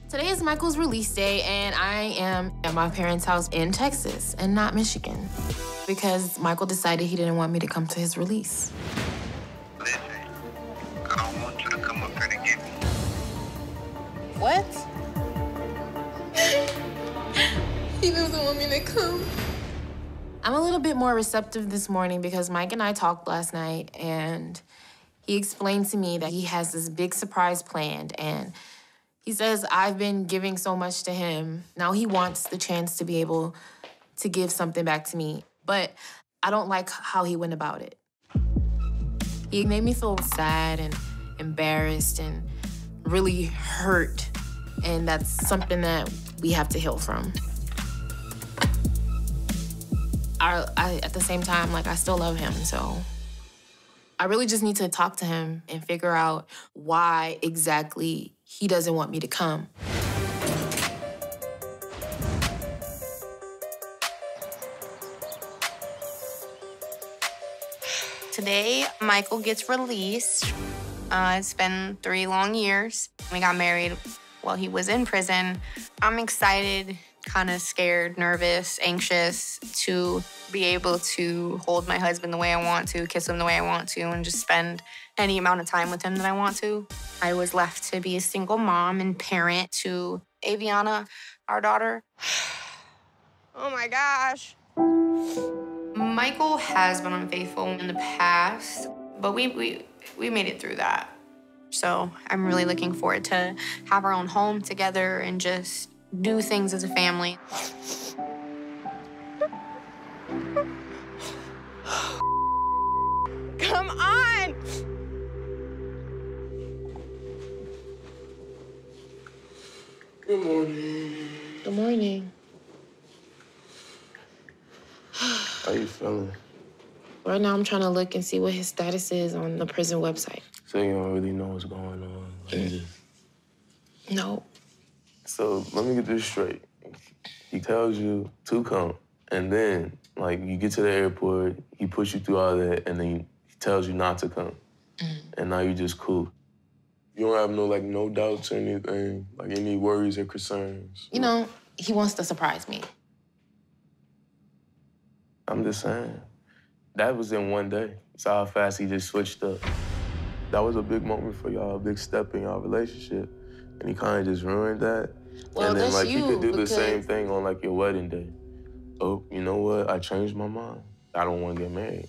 Today is Michael's release day, and I am at my parents' house in Texas and not Michigan because Michael decided he didn't want me to come to his release. Listen, I don't want you to come up here to get me. What? He doesn't want me to come. I'm a little bit more receptive this morning because Mike and I talked last night, and he explained to me that he has this big surprise planned, and he says I've been giving so much to him. Now he wants the chance to be able to give something back to me, but I don't like how he went about it. He made me feel sad and embarrassed and really hurt, and that's something that we have to heal from. At the same time, I still love him, so I really just need to talk to him and figure out why exactly he doesn't want me to come. Today, Michael gets released. It's been 3 long years. We got married while he was in prison. I'm excited, kind of scared, nervous, anxious to be able to hold my husband the way I want to, kiss him the way I want to, and just spend any amount of time with him that I want to. I was left to be a single mom and parent to Aviana, our daughter. Oh my gosh. Michael has been unfaithful in the past, but we made it through that. So I'm really looking forward to have our own home together and just do things as a family. Come on! Good morning. Good morning. How you feeling? Right now, I'm trying to look and see what his status is on the prison website. So you don't really know what's going on? No. So let me get this straight. He tells you to come, and then, you get to the airport, he puts you through all that, and then he tells you not to come. And now you're just cool. You don't have no doubts or anything, any worries or concerns? You know, he wants to surprise me. I'm just saying. That was in one day. It's how fast he just switched up. That was a big moment for y'all, a big step in y'all relationship. And he kind of just ruined that. Well, and then, that's you could do because the same thing on, your wedding day. Oh, you know what? I changed my mind. I don't want to get married.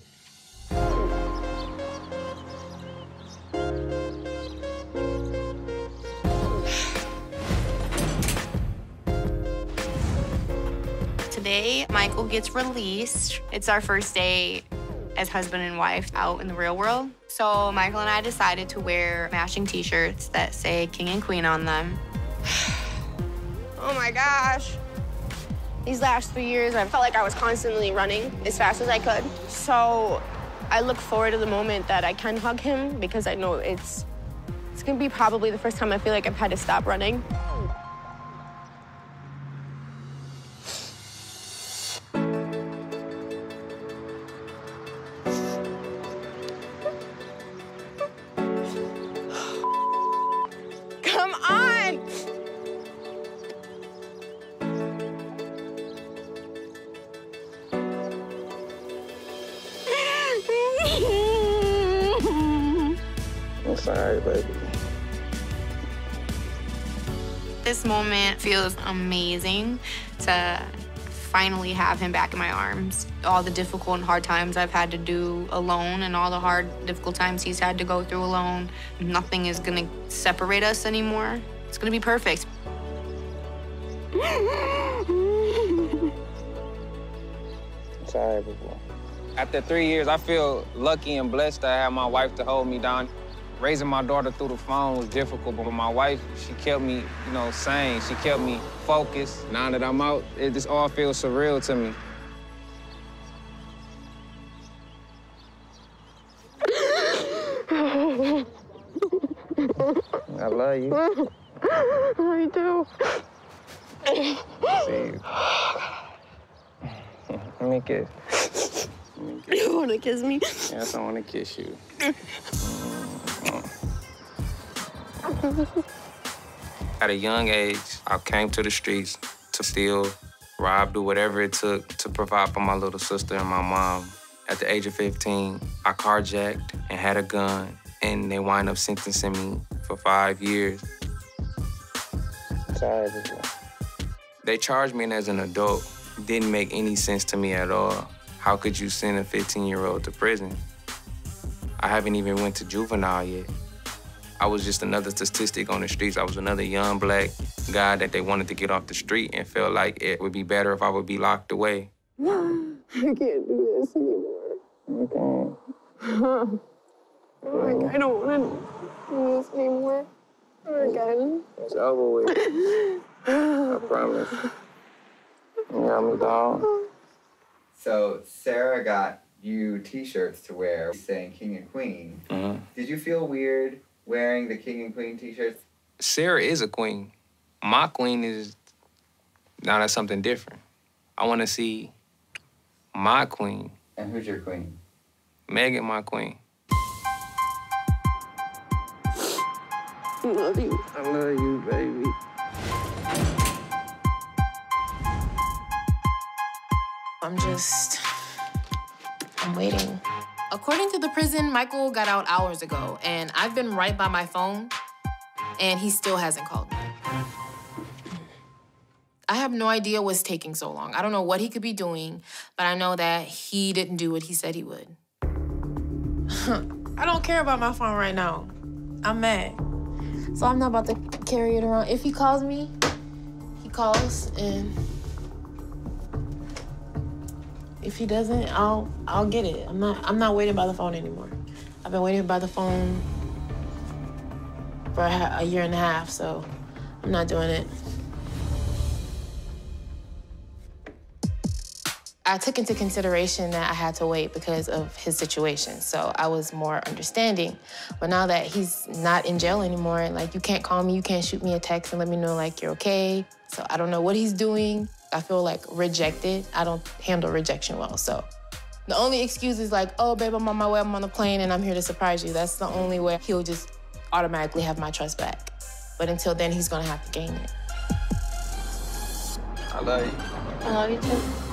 Today, Michael gets released. It's our first day as husband and wife out in the real world. So Michael and I decided to wear matching t-shirts that say King and Queen on them. Oh my gosh. These last 3 years, I felt like I was constantly running as fast as I could. So I look forward to the moment that I can hug him because I know it's gonna be probably the first time I feel like I've had to stop running. Come on! I'm sorry, baby. This moment feels amazing to finally have him back in my arms. All the difficult and hard times I've had to do alone and all the hard, difficult times he's had to go through alone, nothing is gonna separate us anymore. It's gonna be perfect. I'm sorry, baby. After 3 years, I feel lucky and blessed to have my wife to hold me down. Raising my daughter through the phone was difficult, but my wife, she kept me, sane. She kept me focused. Now that I'm out, it just all feels surreal to me. I love you. I do. See you. Let me kiss. You wanna kiss me? Yes, I wanna kiss you. At a young age, I came to the streets to steal, rob, do whatever it took to provide for my little sister and my mom. At the age of 15, I carjacked and had a gun, and they wind up sentencing me for 5 years. Sorry. They charged me as an adult. It didn't make any sense to me at all. How could you send a 15-year-old to prison? I haven't even went to juvenile yet. I was just another statistic on the streets. I was another young black guy that they wanted to get off the street and felt like it would be better if I would be locked away. I can't do this anymore. Okay. I don't want to do this anymore. Again. It's over with. I promise. You got me, dog. So Sarah got you T-shirts to wear saying King and Queen. Mm-hmm. Did you feel weird wearing the King and Queen T-shirts? Sarah is a queen. My queen is, now that's something different. I want to see my queen. And who's your queen? Megan, my queen. I love you. I love you, baby. I'm waiting. According to the prison, Michael got out hours ago, and I've been right by my phone, and he still hasn't called me. I have no idea what's taking so long. I don't know what he could be doing, but I know that he didn't do what he said he would. I don't care about my phone right now. I'm mad. So I'm not about to carry it around. If he calls me, he calls, and if he doesn't, I'll get it. I'm not waiting by the phone anymore. I've been waiting by the phone for a year and a half, so I'm not doing it. I took into consideration that I had to wait because of his situation, so I was more understanding. But now that he's not in jail anymore, like, you can't call me, you can't shoot me a text and let me know, like, you're okay. So I don't know what he's doing. I feel, like, rejected. I don't handle rejection well, so. The only excuse is like, oh, babe, I'm on my way, I'm on the plane, and I'm here to surprise you. That's the only way he'll just automatically have my trust back. But until then, he's gonna have to gain it. I love you. I love you too.